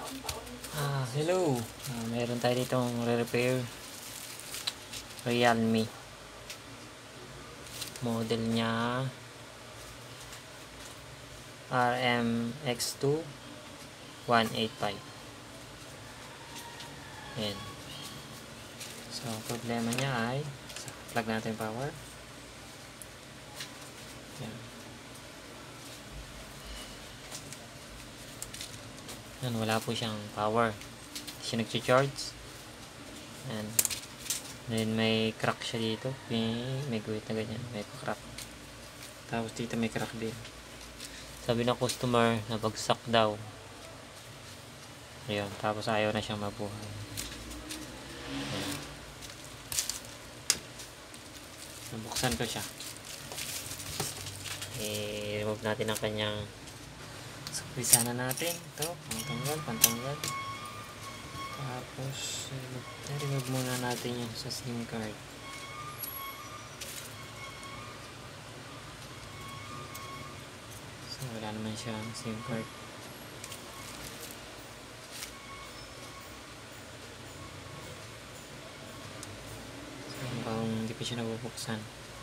Hello. Meron tayo ditong re-repair Realme. Model niya RMX2185. Ayan. So, problema niya ay plug natin yung power. Ayan. Ayan, wala po siyang power. Hindi siya nag-charge. Ayan. Then may crack siya dito. May guhit na ganyan. May crack. Tapos dito may crack din. Sabi ng customer, nabagsak daw. Ayun. Tapos ayaw na siyang mabuhay. Ayan. Nabuksan ko siya. I-remove natin ang kanyang squeeze na natin. Ito. Pantanggal. Tapos, i-remove muna natin yung sa SIM card. So, wala naman siya SIM card. So, mukhang hindi pa siya nabubuksan.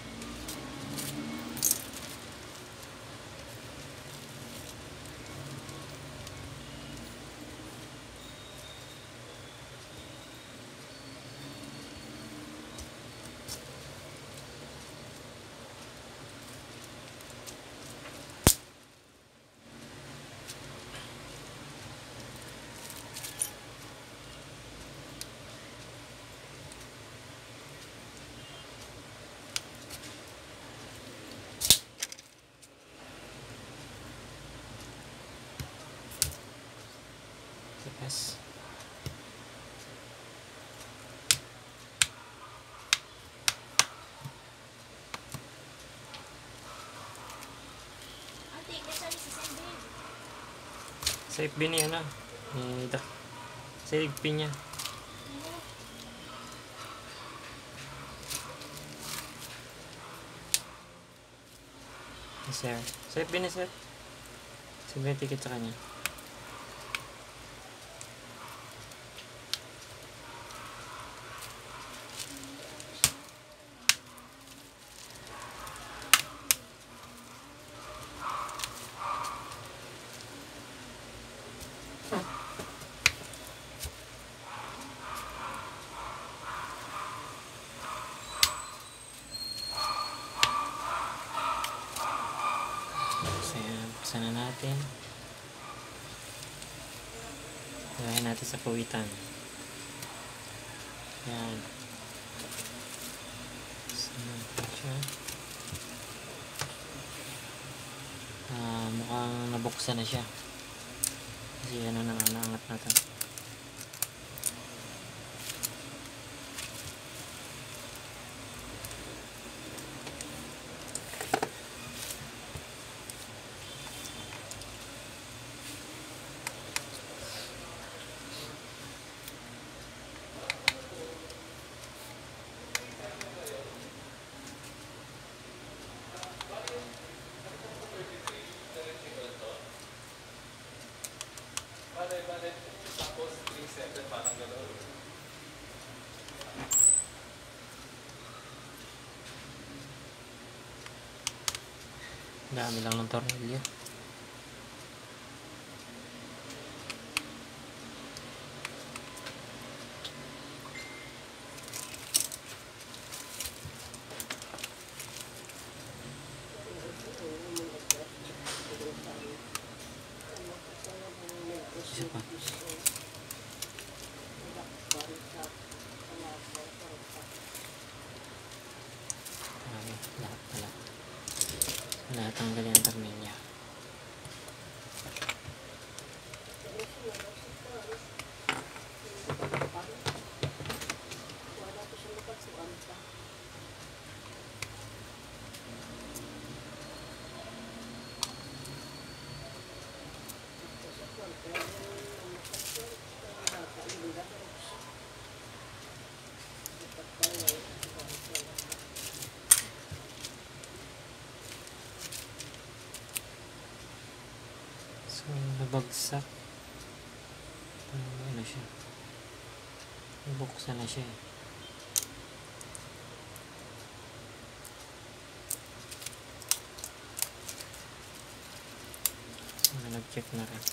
Yes. Sa FB niya na. Sa FB niya. Sir. Sa FB niya, sir. Sige, ticket sa kanya. Buksan na natin. Lagyan natin sa pawitan. Yan. Buksan natin siya. Mukhang nabuksan na siya. Kasi ano na, naangat natin. Tapos 3-7 parang gano'n. Dami lang ng tornilyo. Isa pa. Lahat pala. Lahat ang galing ang tornilyo. So, nabagsak. siya. Buksan na siya eh. So, nag-check na rin.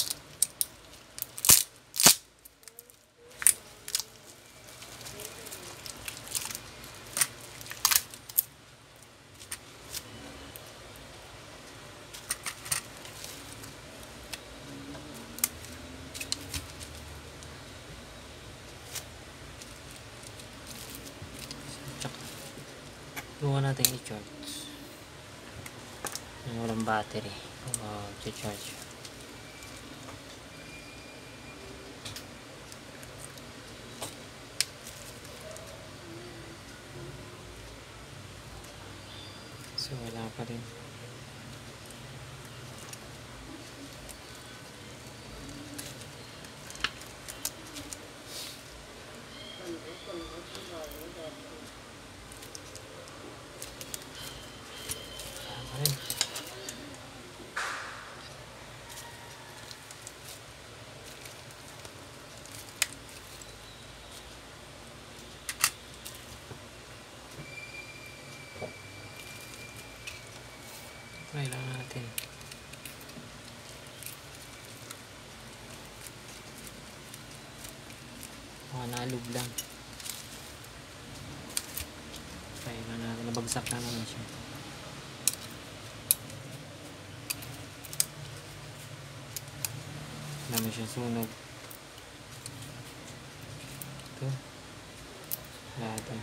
Buka natin i-charge. Yung walang battery. I-charge. So wala pa rin. Kailangan natin nalog lang. Kailangan natin, nabagsak na naman siya. Naman siya sunog. Ito natin.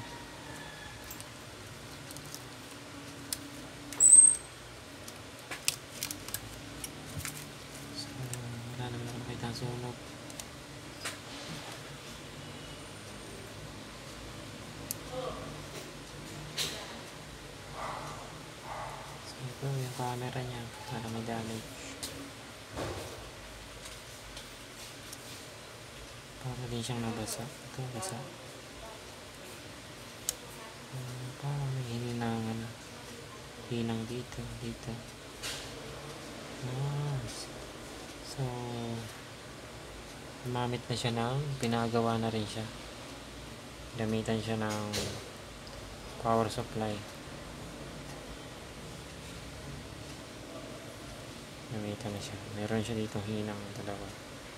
So wala naman ako nakita ang sunog. So ito yung camera niya, para may damage. Para din siyang nabasa. Ito basa. Parang may hininangan. Hinang dito. Nice. So gumamit na siya ng, pinagawa na rin siya. Gamitan siya ng power supply. Gamitan na siya. Meron siya dito hinang dalawa.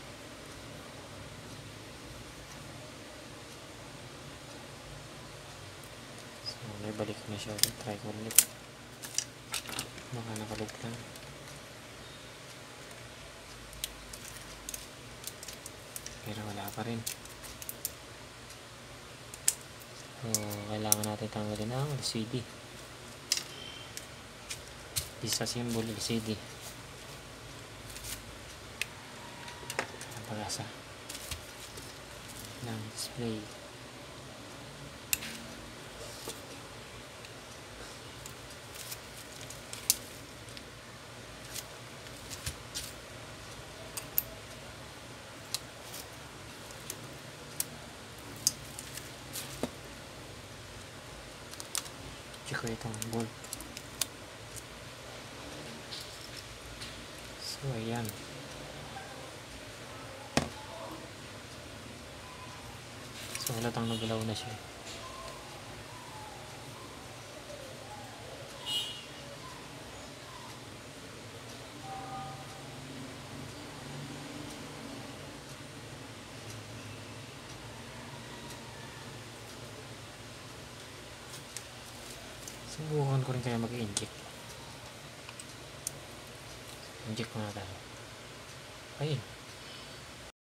So may balik na siya. Try ko ulit. Baka nakalog lang. Pero wala pa rin. So kailangan natin tanggalin ang LCD. Disassemble LCD. Ang pag-asa ng display. Check ko itong bolt. So ayan. So halatang nagalaw na siya. Subukan ko rin kaya mag-inject. Inject ko na tayo. Ayun.